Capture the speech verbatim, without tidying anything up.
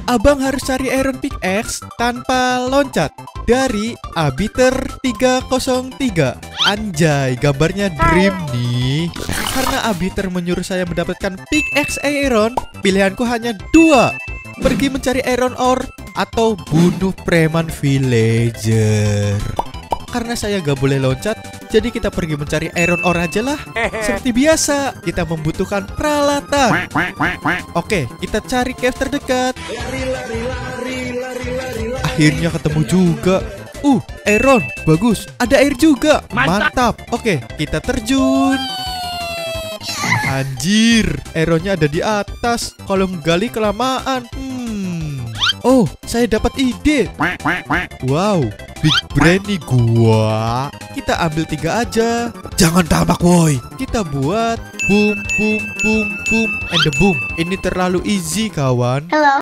Abang harus cari iron pickaxe tanpa loncat dari Abiter tiga nol tiga. Anjay, gambarnya dream nih. Karena Abiter menyuruh saya mendapatkan pickaxe iron, pilihanku hanya dua. Pergi mencari iron ore atau bunuh preman villager. Karena saya gak boleh loncat, jadi kita pergi mencari iron ore aja lah. Seperti biasa, kita membutuhkan peralatan. Oke, kita cari cave terdekat. Akhirnya ketemu juga. Uh, iron, bagus. Ada air juga. Mantap. Oke, kita terjun. Anjir, ironnya ada di atas. Kalau menggali kelamaan. Hmm. Oh, saya dapat ide. Wow, big brain nih gua. Kita ambil tiga aja. Jangan tamak woi. Kita buat boom, boom, boom, boom, and the boom. Ini terlalu easy kawan. Hello.